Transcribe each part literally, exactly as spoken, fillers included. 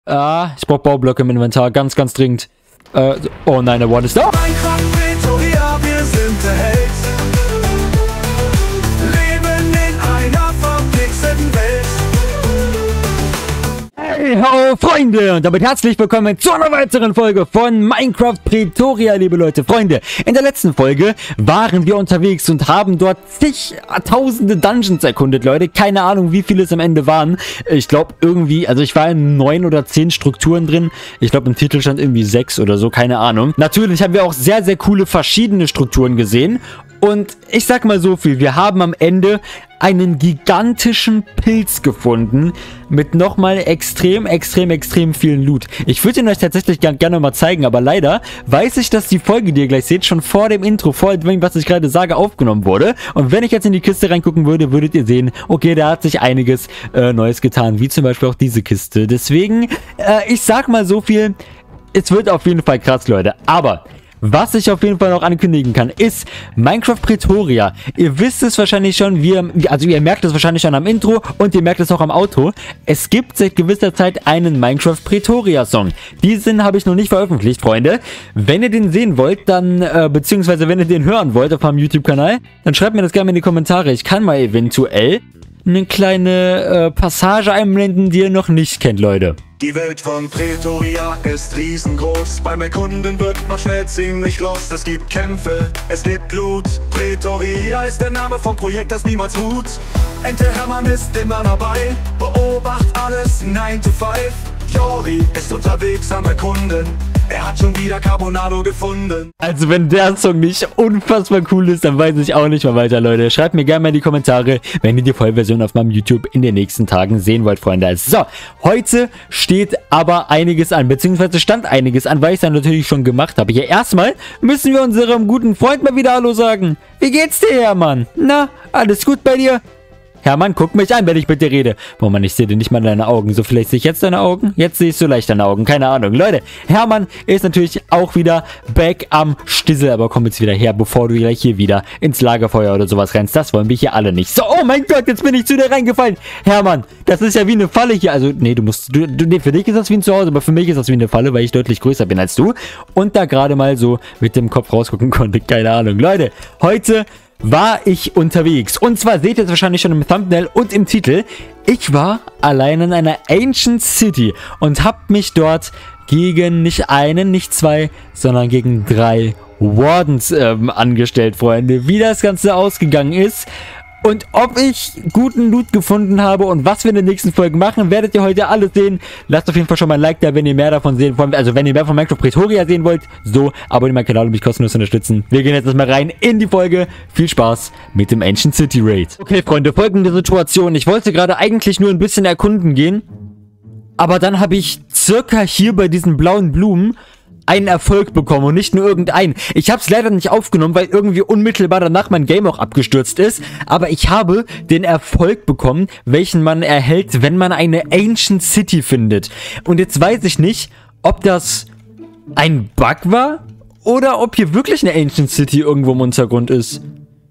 Ah, ich brauche Baublöcke im Inventar. Ganz, ganz dringend. Äh, oh nein, der One ist da. Minecraft Pretoria, wir sind der Held. Leben in einer verpixelten Welt. Hey ho, Freunde! Und damit herzlich willkommen zu einer weiteren Folge von Minecraft Pretoria, liebe Leute. Freunde, in der letzten Folge waren wir unterwegs und haben dort zig tausende Dungeons erkundet, Leute. Keine Ahnung, wie viele es am Ende waren. Ich glaube irgendwie, also ich war in neun oder zehn Strukturen drin. Ich glaube im Titel stand irgendwie sechs oder so, keine Ahnung. Natürlich haben wir auch sehr, sehr coole verschiedene Strukturen gesehen. Und ich sag mal so viel, wir haben am Ende einen gigantischen Pilz gefunden mit nochmal extrem, extrem, extrem vielen Loot. Ich würde ihn euch tatsächlich gerne gern mal zeigen, aber leider weiß ich, dass die Folge, die ihr gleich seht, schon vor dem Intro, vor dem, was ich gerade sage, aufgenommen wurde. Und wenn ich jetzt in die Kiste reingucken würde, würdet ihr sehen, okay, da hat sich einiges äh, Neues getan, wie zum Beispiel auch diese Kiste. Deswegen, äh, ich sag mal so viel, es wird auf jeden Fall krass, Leute, aber... Was ich auf jeden Fall noch ankündigen kann, ist Minecraft Pretoria. Ihr wisst es wahrscheinlich schon, wir, also ihr merkt es wahrscheinlich schon am Intro und ihr merkt es auch am Auto. Es gibt seit gewisser Zeit einen Minecraft Pretoria Song. Diesen habe ich noch nicht veröffentlicht, Freunde. Wenn ihr den sehen wollt, dann, äh, beziehungsweise wenn ihr den hören wollt auf meinem YouTube-Kanal, dann schreibt mir das gerne in die Kommentare. Ich kann mal eventuell eine kleine äh, Passage einblenden, die ihr noch nicht kennt, Leute. Die Welt von Pretoria ist riesengroß. Beim Erkunden wird man schnell ziemlich los. Es gibt Kämpfe, es gibt Blut. Pretoria ist der Name vom Projekt, das niemals ruht. Ente Hermann ist immer dabei, beobacht alles nine to five. Jori ist unterwegs am Erkunden. Er hat schon wieder Carbonado gefunden. Also wenn der Song nicht unfassbar cool ist, dann weiß ich auch nicht mehr weiter, Leute. Schreibt mir gerne mal in die Kommentare, wenn ihr die Vollversion auf meinem YouTube in den nächsten Tagen sehen wollt, Freunde. Also, so, heute steht aber einiges an, beziehungsweise stand einiges an, weil ich es dann natürlich schon gemacht habe. Hier erstmal müssen wir unserem guten Freund mal wieder Hallo sagen. Wie geht's dir, Hermann? Na, alles gut bei dir? Hermann, guck mich an, wenn ich mit dir rede. Boah, Mann, ich sehe dir nicht mal deine Augen. So, vielleicht sehe ich jetzt deine Augen? Jetzt sehe ich so leicht deine Augen. Keine Ahnung. Leute, Hermann ist natürlich auch wieder back am Stissel. Aber komm jetzt wieder her, bevor du gleich hier wieder ins Lagerfeuer oder sowas rennst. Das wollen wir hier alle nicht. So, oh mein Gott, jetzt bin ich zu dir reingefallen. Hermann, das ist ja wie eine Falle hier. Also, nee, du musst, du, du, nee, für dich ist das wie ein Zuhause, aber für mich ist das wie eine Falle, weil ich deutlich größer bin als du. Und da gerade mal so mit dem Kopf rausgucken konnte. Keine Ahnung. Leute, heute... war ich unterwegs. Und zwar seht ihr es wahrscheinlich schon im Thumbnail und im Titel. Ich war allein in einer Ancient City und habe mich dort gegen nicht einen, nicht zwei, sondern gegen drei Wardens ähm, angestellt, Freunde. Wie das Ganze ausgegangen ist und ob ich guten Loot gefunden habe und was wir in den nächsten Folgen machen, werdet ihr heute alles sehen. Lasst auf jeden Fall schon mal ein Like da, wenn ihr mehr davon sehen wollt. Also wenn ihr mehr von Minecraft Pretoria sehen wollt, so, abonniert meinen Kanal, um mich kostenlos zu unterstützen. Wir gehen jetzt erstmal rein in die Folge. Viel Spaß mit dem Ancient City Raid. Okay, Freunde, folgende Situation. Ich wollte gerade eigentlich nur ein bisschen erkunden gehen, aber dann habe ich circa hier bei diesen blauen Blumen einen Erfolg bekommen und nicht nur irgendeinen. Ich habe es leider nicht aufgenommen, weil irgendwie unmittelbar danach mein Game auch abgestürzt ist. Aber ich habe den Erfolg bekommen, welchen man erhält, wenn man eine Ancient City findet. Und jetzt weiß ich nicht, ob das ein Bug war oder ob hier wirklich eine Ancient City irgendwo im Untergrund ist.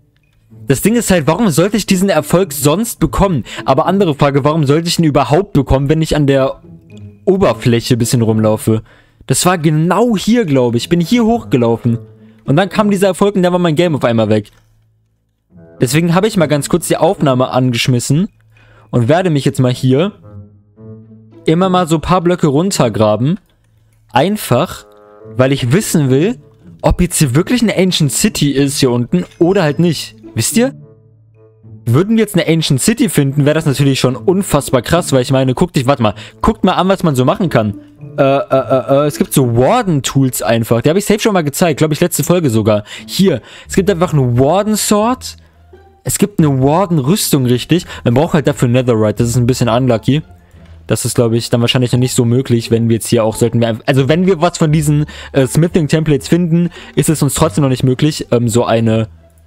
Das Ding ist halt, warum sollte ich diesen Erfolg sonst bekommen? Aber andere Frage, warum sollte ich ihn überhaupt bekommen, wenn ich an der Oberfläche ein bisschen rumlaufe? Das war genau hier, glaube ich. Ich bin hier hochgelaufen. Und dann kam dieser Erfolg und dann war mein Game auf einmal weg. Deswegen habe ich mal ganz kurz die Aufnahme angeschmissen. Und werde mich jetzt mal hier immer mal so ein paar Blöcke runtergraben. Einfach, weil ich wissen will, ob jetzt hier wirklich eine Ancient City ist hier unten oder halt nicht. Wisst ihr? Würden wir jetzt eine Ancient City finden, wäre das natürlich schon unfassbar krass, weil ich meine, guckt dich, warte mal, guckt mal an, was man so machen kann. Äh, äh, äh, es gibt so Warden-Tools einfach. Die habe ich safe schon mal gezeigt, glaube ich, letzte Folge sogar. Hier, es gibt einfach eine Warden-Sword. Es gibt eine Warden-Rüstung, richtig. Man braucht halt dafür Netherite, das ist ein bisschen unlucky. Das ist, glaube ich, dann wahrscheinlich noch nicht so möglich, wenn wir jetzt hier auch, sollten wir einfach, also wenn wir was von diesen äh, Smithing-Templates finden, ist es uns trotzdem noch nicht möglich, ähm, so eine...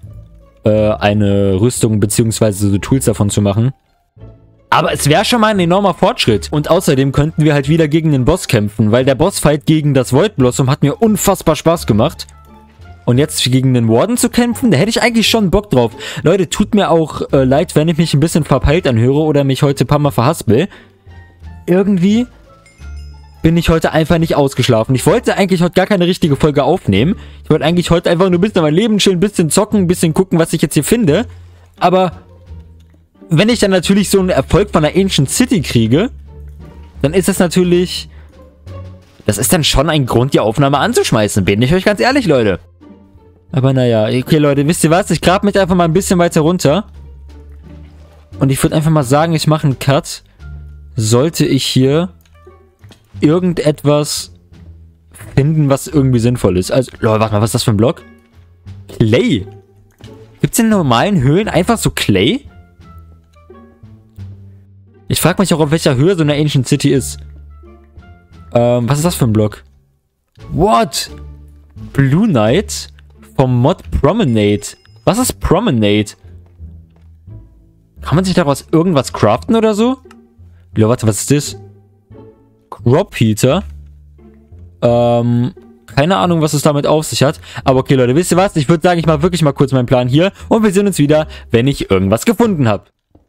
eine Rüstung bzw. so Tools davon zu machen. Aber es wäre schon mal ein enormer Fortschritt. Und außerdem könnten wir halt wieder gegen den Boss kämpfen, weil der Bossfight gegen das Void Blossom hat mir unfassbar Spaß gemacht. Und jetzt gegen den Warden zu kämpfen, da hätte ich eigentlich schon Bock drauf. Leute, tut mir auch äh, leid, wenn ich mich ein bisschen verpeilt anhöre oder mich heute ein paar Mal verhaspel. Irgendwie bin ich heute einfach nicht ausgeschlafen. Ich wollte eigentlich heute gar keine richtige Folge aufnehmen. Ich wollte eigentlich heute einfach nur ein bisschen mein Leben chillen, ein bisschen zocken, ein bisschen gucken, was ich jetzt hier finde. Aber wenn ich dann natürlich so einen Erfolg von der Ancient City kriege, dann ist das natürlich... Das ist dann schon ein Grund, die Aufnahme anzuschmeißen, bin ich euch ganz ehrlich, Leute. Aber naja, okay, Leute, wisst ihr was? Ich grab mich einfach mal ein bisschen weiter runter. Und ich würde einfach mal sagen, ich mache einen Cut. Sollte ich hier irgendetwas finden, was irgendwie sinnvoll ist. Also, Leute, warte mal, was ist das für ein Block? Clay. Gibt es in normalen Höhlen einfach so Clay? Ich frage mich auch, auf welcher Höhe so eine Ancient City ist. Ähm, was ist das für ein Block? What? Blue Knight vom Mod Promenade. Was ist Promenade? Kann man sich daraus irgendwas craften oder so? Ja, warte, was ist das? Crop Heater. Ähm, keine Ahnung, was es damit auf sich hat. Aber okay, Leute, wisst ihr was? Ich würde sagen, ich mache wirklich mal kurz meinen Plan hier. Und wir sehen uns wieder, wenn ich irgendwas gefunden habe.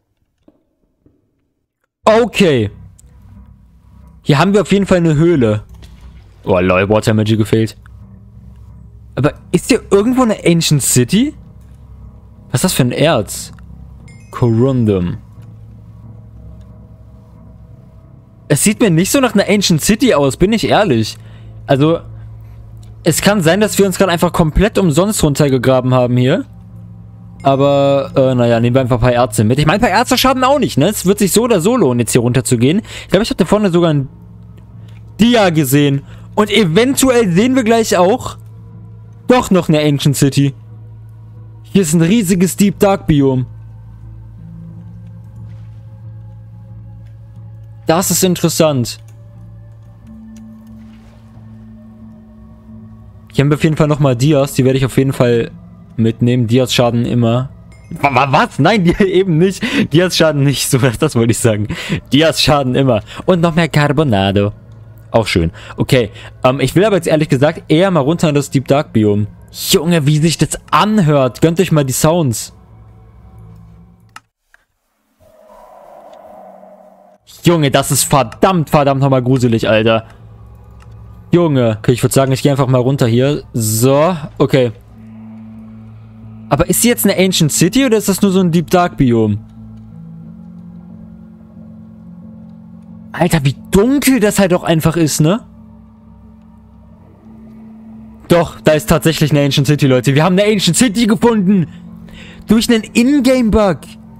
Okay. Hier haben wir auf jeden Fall eine Höhle. Oh, lol, Water Magic gefehlt. Aber ist hier irgendwo eine Ancient City? Was ist das für ein Erz? Corundum. Es sieht mir nicht so nach einer Ancient City aus, bin ich ehrlich. Also, es kann sein, dass wir uns gerade einfach komplett umsonst runtergegraben haben hier. Aber, äh, naja, nehmen wir einfach ein paar Erze mit. Ich meine, ein paar Erze schaden auch nicht, ne? Es wird sich so oder so lohnen, jetzt hier runter zu gehen. Ich glaube, ich habe da vorne sogar ein Dia gesehen. Und eventuell sehen wir gleich auch doch noch eine Ancient City. Hier ist ein riesiges Deep Dark Biom. Das ist interessant. Hier haben wir auf jeden Fall nochmal Dias. Die werde ich auf jeden Fall mitnehmen. Dias schaden immer. Was? Nein, die eben nicht. Dias schaden nicht. So, das wollte ich sagen. Dias schaden immer. Und noch mehr Carbonado. Auch schön. Okay. Ähm, ich will aber jetzt ehrlich gesagt eher mal runter in das Deep Dark Biom. Junge, wie sich das anhört. Gönnt euch mal die Sounds. Junge, das ist verdammt, verdammt nochmal gruselig, Alter. Junge. Okay, ich würde sagen, ich gehe einfach mal runter hier. So, okay. Aber ist sie jetzt eine Ancient City oder ist das nur so ein Deep Dark Biom? Alter, wie dunkel das halt auch einfach ist, ne? Doch, da ist tatsächlich eine Ancient City, Leute. Wir haben eine Ancient City gefunden. Durch einen Ingame-Bug.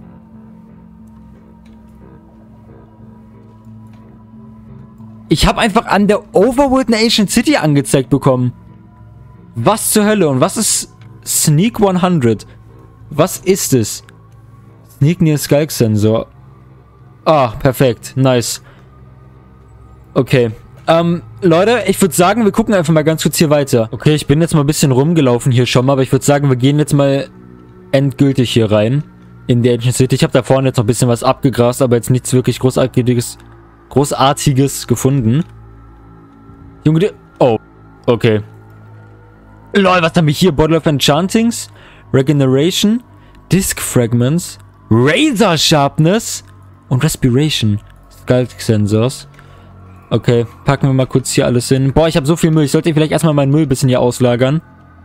Ich habe einfach an der Overworld eine Ancient City angezeigt bekommen. Was zur Hölle? Und was ist Sneak hundert? Was ist es? Sneak Near Skulk Sensor. Ah, perfekt. Nice. Okay. Ähm, Leute, ich würde sagen, wir gucken einfach mal ganz kurz hier weiter. Okay, ich bin jetzt mal ein bisschen rumgelaufen hier schon mal, aber ich würde sagen, wir gehen jetzt mal endgültig hier rein. In die Ancient City. Ich habe da vorne jetzt noch ein bisschen was abgegrast, aber jetzt nichts wirklich großartiges... Großartiges gefunden. Junge, die... Oh. Okay. Lol, was haben wir hier? Bottle of Enchantings, Regeneration, Disc Fragments, Razor Sharpness und Respiration. Skulk Sensors. Okay, packen wir mal kurz hier alles hin. Boah, ich habe so viel Müll. Ich sollte vielleicht erstmal meinen Müll ein bisschen hier auslagern.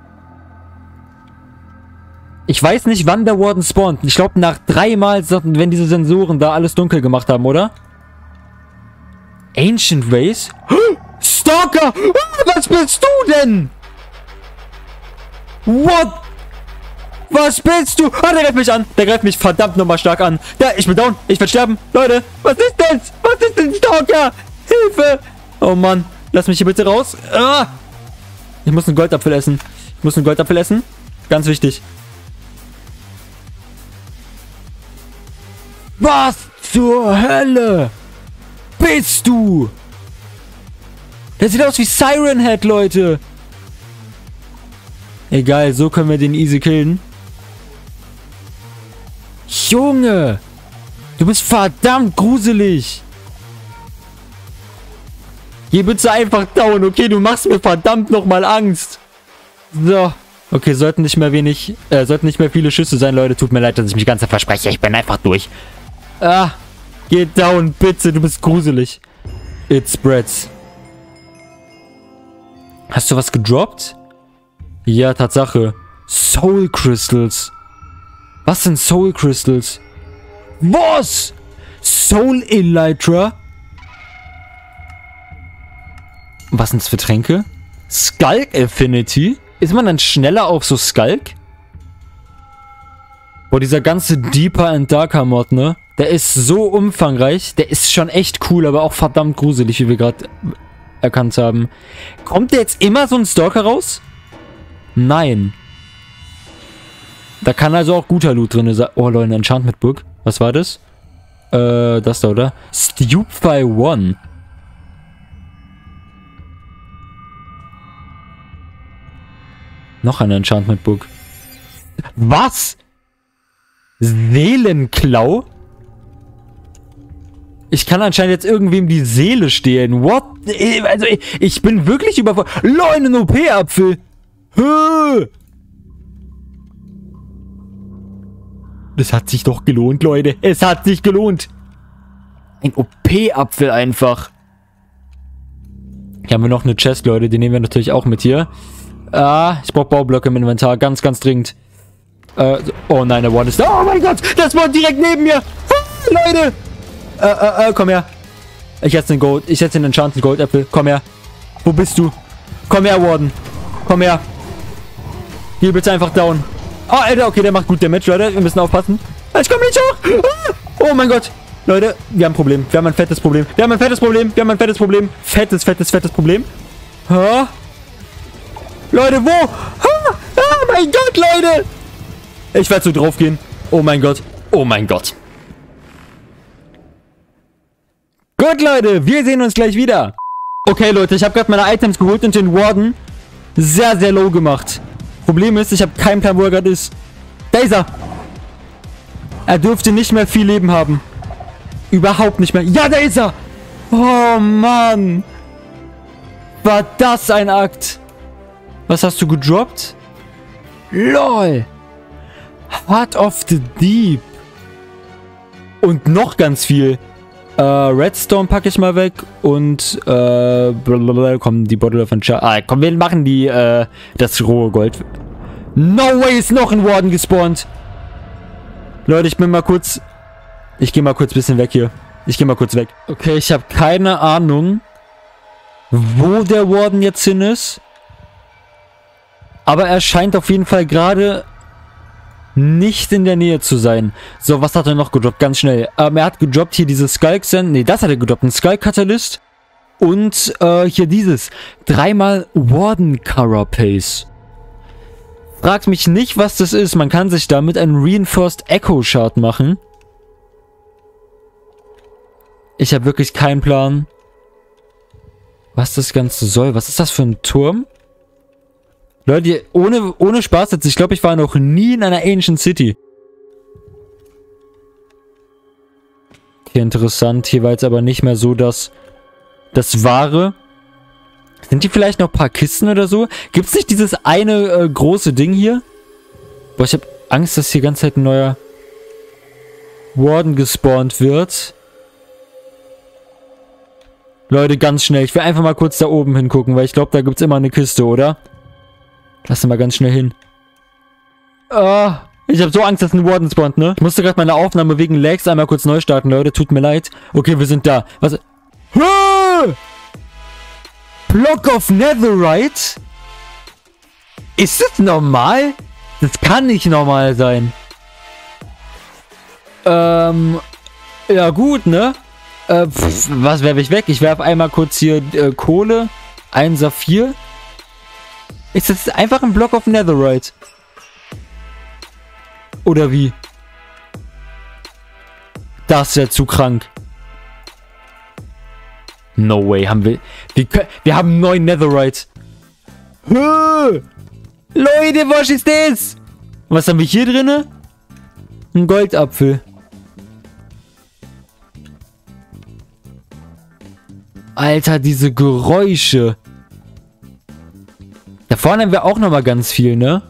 Ich weiß nicht, wann der Warden spawnt. Ich glaube, nach dreimal, wenn diese Sensoren da alles dunkel gemacht haben, oder? Ancient Race? Stalker! Was bist du denn? What? Was bist du? Ah, der greift mich an. Der greift mich verdammt nochmal stark an. Ja, ich bin down. Ich werde sterben. Leute, was ist das? Was ist denn Stalker? Hilfe! Oh Mann. Lass mich hier bitte raus. Ah. Ich muss einen Goldapfel essen. Ich muss einen Goldapfel essen. Ganz wichtig. Was zur Hölle? Bist du? Der sieht aus wie Siren Head, Leute. Egal, so können wir den easy killen. Junge. Du bist verdammt gruselig. Geh bitte einfach down, okay? Du machst mir verdammt nochmal Angst. So. Okay, sollten nicht mehr wenig, äh, sollten nicht mehr viele Schüsse sein, Leute. Tut mir leid, dass ich mich ganz verspreche. Ich bin einfach durch. Ah. Geh down, bitte. Du bist gruselig. It spreads. Hast du was gedroppt? Ja, Tatsache. Soul Crystals. Was sind Soul Crystals? Was? Soul Elytra? Was sind das für Tränke? Skulk Affinity? Ist man dann schneller auf so Skulk? Boah, dieser ganze Deeper and Darker Mod, ne? Der ist so umfangreich. Der ist schon echt cool, aber auch verdammt gruselig, wie wir gerade erkannt haben. Kommt der jetzt immer so ein Stalker raus? Nein. Da kann also auch guter Loot drin sein. Oh, Leute, ein Enchantment Book. Was war das? Äh, das da, oder? Stupefy One. Noch ein Enchantment Book. Was? Seelenklau? Ich kann anscheinend jetzt irgendwem die Seele stehlen. What? Also, ich bin wirklich überfordert. Leute, ein O P-Apfel. Das hat sich doch gelohnt, Leute. Es hat sich gelohnt. Ein O P-Apfel einfach. Hier haben wir noch eine Chest, Leute. Die nehmen wir natürlich auch mit hier. Ah, ich brauche Baublöcke im Inventar. Ganz, ganz dringend. Äh, oh nein, der One ist da. Oh mein Gott, das war direkt neben mir. Ah, Leute. Äh, äh, äh, komm her. Ich setze den Gold. Ich setze den Enchanted Gold-Apfel. Komm her. Wo bist du? Komm her, Warden. Komm her. Geh bitte einfach down. Ah, Alter, okay, der macht gut Damage, Leute. Wir müssen aufpassen. Ich komme nicht hoch. Ah, oh mein Gott. Leute, wir haben ein Problem. Wir haben ein fettes Problem. Wir haben ein fettes Problem. Wir haben ein fettes Problem. Fettes, fettes, fettes Problem. Ha? Leute, wo? Ha? Oh mein Gott, Leute. Ich werde so drauf gehen. Oh mein Gott. Oh mein Gott. Gut, Leute. Wir sehen uns gleich wieder. Okay, Leute. Ich habe gerade meine Items geholt und den Warden sehr, sehr low gemacht. Problem ist, ich habe keinen Plan, wo er gerade ist. Da ist er. Er dürfte nicht mehr viel Leben haben. Überhaupt nicht mehr. Ja, da ist er. Oh, Mann. War das ein Akt. Was hast du gedroppt? LOL. Heart of the Deep. Und noch ganz viel. Äh, Redstone packe ich mal weg. Und, äh, blablabla, komm, die Bottle of Enchant. Ah, komm, wir machen die, äh, das rohe Gold. No way, ist noch ein Warden gespawnt. Leute, ich bin mal kurz... Ich gehe mal kurz ein bisschen weg hier. Ich gehe mal kurz weg. Okay, ich habe keine Ahnung, wo der Warden jetzt hin ist. Aber er scheint auf jeden Fall gerade nicht in der Nähe zu sein. So, was hat er noch gedroppt? Ganz schnell. Ähm, er hat gedroppt hier dieses Skulk Sand. Ne, das hat er gedroppt. Ein Skulk Catalyst. Und äh, hier dieses. Dreimal Warden Carapace. Fragt mich nicht, was das ist. Man kann sich damit einen Reinforced Echo Shard machen. Ich habe wirklich keinen Plan, was das Ganze soll. Was ist das für ein Turm? Leute, ohne, ohne Spaß jetzt. Ich glaube, ich war noch nie in einer Ancient City. Okay, interessant. Hier war jetzt aber nicht mehr so das, das Wahre. Sind hier vielleicht noch ein paar Kisten oder so? Gibt es nicht dieses eine äh, große Ding hier? Boah, ich habe Angst, dass hier die ganze Zeit ein neuer Warden gespawnt wird. Leute, ganz schnell. Ich will einfach mal kurz da oben hingucken, weil ich glaube, da gibt es immer eine Kiste, oder? Lass mal ganz schnell hin. Ah, ich habe so Angst, dass ein Warden spawnt, ne? Ich musste gerade meine Aufnahme wegen Lags einmal kurz neu starten, Leute. Tut mir leid. Okay, wir sind da. Was? Ah! Block of Netherite? Ist das normal? Das kann nicht normal sein. Ähm, ja gut, ne? Äh, pff, was werfe ich weg? Ich werfe einmal kurz hier äh, Kohle. Ein Saphir. Ist das einfach ein Block of Netherite? Oder wie? Das ist ja zu krank. No way, haben wir... Wir, können, wir haben neun Netherite. Huh! Leute, was ist das? Was haben wir hier drin? Ein Goldapfel. Alter, diese Geräusche. Da vorne haben wir auch nochmal ganz viel, ne?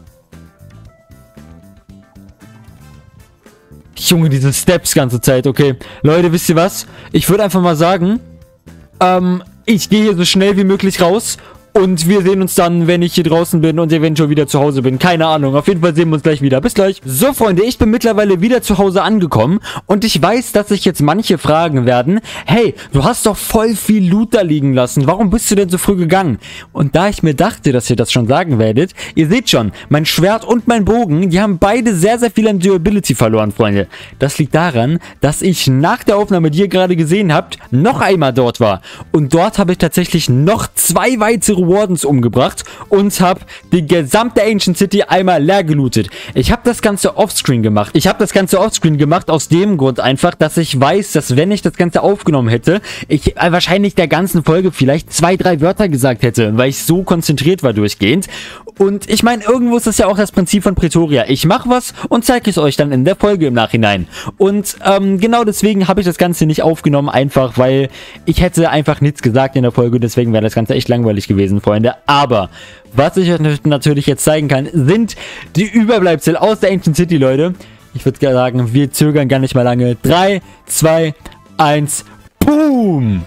Junge, diese Steps ganze Zeit. Okay, Leute, wisst ihr was? Ich würde einfach mal sagen, ähm, ich gehe hier so schnell wie möglich raus Und wir sehen uns dann, wenn ich hier draußen bin und eventuell wieder zu Hause bin. Keine Ahnung. Auf jeden Fall sehen wir uns gleich wieder. Bis gleich. So, Freunde, ich bin mittlerweile wieder zu Hause angekommen. Und ich weiß, dass sich jetzt manche fragen werden, hey, du hast doch voll viel Loot da liegen lassen. Warum bist du denn so früh gegangen? Und da ich mir dachte, dass ihr das schon sagen werdet, ihr seht schon, mein Schwert und mein Bogen, die haben beide sehr, sehr viel an Durability verloren, Freunde. Das liegt daran, dass ich nach der Aufnahme, die ihr gerade gesehen habt, noch einmal dort war. Und dort habe ich tatsächlich noch zwei weitere Wardens umgebracht und habe die gesamte Ancient City einmal leer gelootet. Ich habe das Ganze offscreen gemacht. Ich habe das Ganze offscreen gemacht aus dem Grund einfach, dass ich weiß, dass wenn ich das Ganze aufgenommen hätte, ich wahrscheinlich der ganzen Folge vielleicht zwei, drei Wörter gesagt hätte, weil ich so konzentriert war durchgehend. Und ich meine, irgendwo ist das ja auch das Prinzip von Pretoria. Ich mache was und zeige es euch dann in der Folge im Nachhinein. Und ähm, genau deswegen habe ich das Ganze nicht aufgenommen, einfach weil ich hätte einfach nichts gesagt in der Folge. Deswegen wäre das Ganze echt langweilig gewesen, Freunde. Aber was ich euch natürlich jetzt zeigen kann, sind die Überbleibsel aus der Ancient City, Leute. Ich würde sagen, wir zögern gar nicht mal lange. drei, zwei, eins, boom!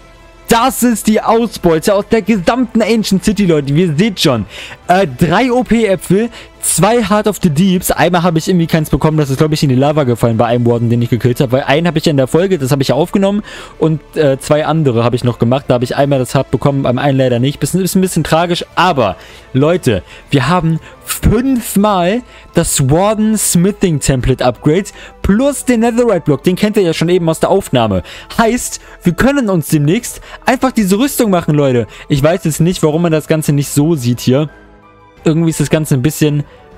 Das ist die Ausbeute aus der gesamten Ancient City, Leute. Ihr seht schon. Äh, drei O P-Äpfel, zwei Heart of the Deeps. Einmal habe ich irgendwie keins bekommen. Das ist, glaube ich, in die Lava gefallen bei einem Warden, den ich gekillt habe. Weil einen habe ich ja in der Folge, das habe ich ja aufgenommen. Und äh, zwei andere habe ich noch gemacht. Da habe ich einmal das Heart bekommen, beim einen leider nicht. Das ist ein bisschen tragisch. Aber, Leute, wir haben fünfmal das Warden Smithing Template Upgrade plus den Netherite Block. Den kennt ihr ja schon eben aus der Aufnahme. Heißt, wir können uns demnächst einfach diese Rüstung machen, Leute. Ich weiß jetzt nicht, warum man das Ganze nicht so sieht hier. Irgendwie ist das Ganze ein bisschen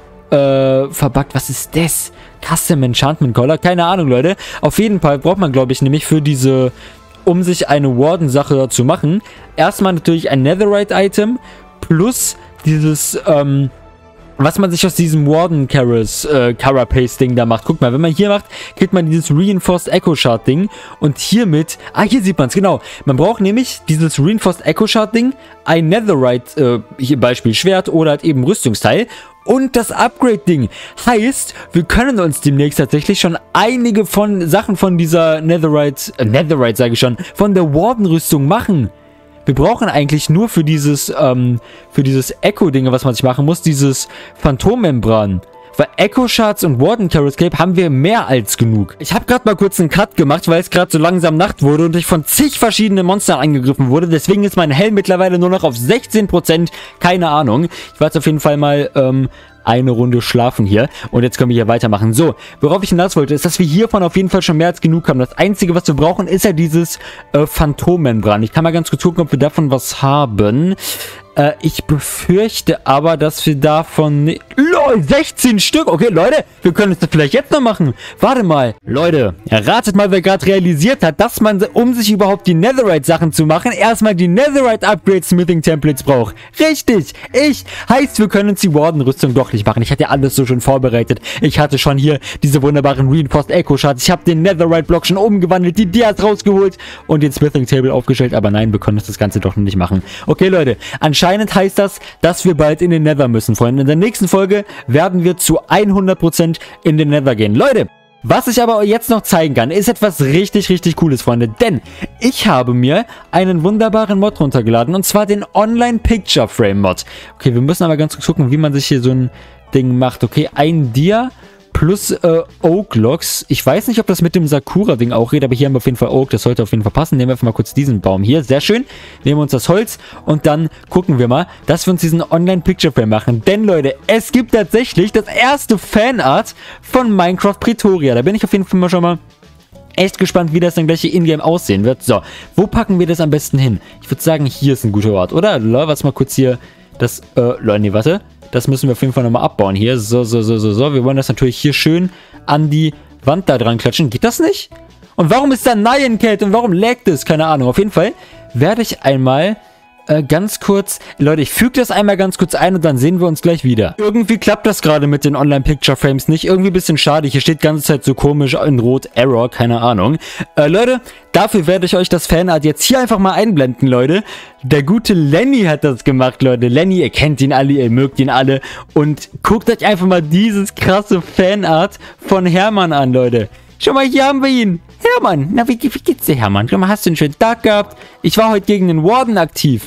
äh, verbuggt. Was ist das? Custom Enchantment Collar? Keine Ahnung, Leute. Auf jeden Fall braucht man, glaube ich, nämlich für diese, um sich eine Warden-Sache zu machen, erstmal natürlich ein Netherite-Item plus dieses, ähm, was man sich aus diesem Warden Caras, äh, Carapace Ding da macht. Guck mal, wenn man hier macht, kriegt man dieses Reinforced Echo Shard Ding. Und hiermit, ah, hier sieht man es, genau. Man braucht nämlich dieses Reinforced Echo Shard Ding, ein Netherite, äh, hier Beispiel Schwert oder halt eben Rüstungsteil. Und das Upgrade-Ding. Heißt, wir können uns demnächst tatsächlich schon einige von Sachen von dieser Netherite, äh, Netherite sage ich schon, von der Warden-Rüstung machen. Wir brauchen eigentlich nur für dieses, ähm, für dieses Echo-Ding, was man sich machen muss, dieses Phantommembran. Weil Echo Shards und Warden Terrascape haben wir mehr als genug. Ich habe gerade mal kurz einen Cut gemacht, weil es gerade so langsam Nacht wurde und ich von zig verschiedenen Monstern angegriffen wurde. Deswegen ist mein Helm mittlerweile nur noch auf sechzehn Prozent. Keine Ahnung. Ich werde jetzt auf jeden Fall mal ähm, eine Runde schlafen hier. Und jetzt können wir hier weitermachen. So, worauf ich hinaus wollte, ist, dass wir hiervon auf jeden Fall schon mehr als genug haben. Das Einzige, was wir brauchen, ist ja dieses äh, Phantommembran. Ich kann mal ganz kurz gucken, ob wir davon was haben. Äh, ich befürchte aber, dass wir davon... LOL, sechzehn Stück! Okay, Leute, wir können es das vielleicht jetzt noch machen. Warte mal. Leute, erratet mal, wer gerade realisiert hat, dass man, um sich überhaupt die Netherite-Sachen zu machen, erstmal die Netherite-Upgrade-Smithing-Templates braucht. Richtig, ich. Heißt, wir können uns die Warden-Rüstung doch nicht machen. Ich hatte ja alles so schon vorbereitet. Ich hatte schon hier diese wunderbaren Reinforced Echo-Shards. Ich habe den Netherite-Block schon umgewandelt, die Dias rausgeholt und den Smithing-Table aufgestellt. Aber nein, wir können das Ganze doch noch nicht machen. Okay, Leute, anscheinend Anscheinend heißt das, dass wir bald in den Nether müssen, Freunde. In der nächsten Folge werden wir zu hundert Prozent in den Nether gehen. Leute, was ich aber jetzt noch zeigen kann, ist etwas richtig, richtig Cooles, Freunde. Denn ich habe mir einen wunderbaren Mod runtergeladen, und zwar den Online Picture Frame Mod. Okay, wir müssen aber ganz kurz gucken, wie man sich hier so ein Ding macht. Okay, ein Dia plus äh, Oak Logs. Ich weiß nicht, ob das mit dem Sakura-Ding auch geht, aber hier haben wir auf jeden Fall Oak. Das sollte auf jeden Fall passen. Nehmen wir einfach mal kurz diesen Baum hier. Sehr schön. Nehmen wir uns das Holz und dann gucken wir mal, dass wir uns diesen Online-Picture-Frame machen. Denn, Leute, es gibt tatsächlich das erste Fanart von Minecraft Pretoria. Da bin ich auf jeden Fall mal schon mal echt gespannt, wie das dann gleich hier in-game aussehen wird. So, wo packen wir das am besten hin? Ich würde sagen, hier ist ein guter Ort, oder? Was mal kurz hier das, äh, Leute, nee, warte. Das müssen wir auf jeden Fall nochmal abbauen hier. So, so, so, so, so. Wir wollen das natürlich hier schön an die Wand da dran klatschen. Geht das nicht? Und warum ist da Nyan Cat und warum laggt es? Keine Ahnung. Auf jeden Fall werde ich einmal äh, ganz kurz... Leute, ich füge das einmal ganz kurz ein und dann sehen wir uns gleich wieder. Irgendwie klappt das gerade mit den Online-Picture-Frames nicht. Irgendwie ein bisschen schade. Hier steht die ganze Zeit so komisch in Rot Error. Keine Ahnung. Äh, Leute, dafür werde ich euch das Fanart jetzt hier einfach mal einblenden, Leute. Der gute Lenny hat das gemacht, Leute. Lenny, ihr kennt ihn alle, ihr mögt ihn alle. Und guckt euch einfach mal dieses krasse Fanart von Hermann an, Leute. Schau mal, hier haben wir ihn. Hermann, na, wie, wie geht's dir, Hermann? Schau mal, hast du einen schönen Tag gehabt? Ich war heute gegen den Warden aktiv.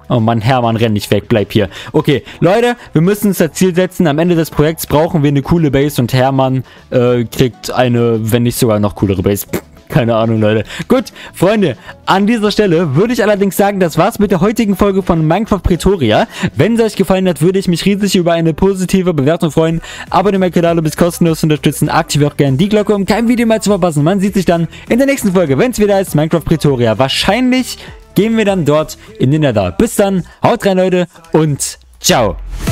Oh Mann, Hermann, renn nicht weg, bleib hier. Okay, Leute, wir müssen uns das Ziel setzen. Am Ende des Projekts brauchen wir eine coole Base und Hermann äh, kriegt eine, wenn nicht sogar noch coolere Base. Keine Ahnung, Leute. Gut, Freunde, an dieser Stelle würde ich allerdings sagen, das war's mit der heutigen Folge von Minecraft Pretoria. Wenn es euch gefallen hat, würde ich mich riesig über eine positive Bewertung freuen. Abonniert meinen Kanal, um es kostenlos zu unterstützen. Aktiviert auch gerne die Glocke, um kein Video mehr zu verpassen. Man sieht sich dann in der nächsten Folge, wenn es wieder ist, Minecraft Pretoria. Wahrscheinlich gehen wir dann dort in den Nether. Bis dann, haut rein, Leute, und ciao.